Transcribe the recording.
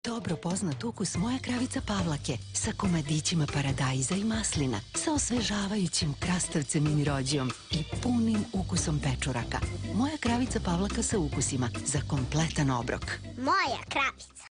Dobro poznat ukus moje kravica Pavlake sa komadićima paradajza i maslina, sa osvežavajućim krastavcem i mirođijom i punim ukusom pečuraka. Moja kravica Pavlaka sa ukusima za kompletan obrok. Moja kravica.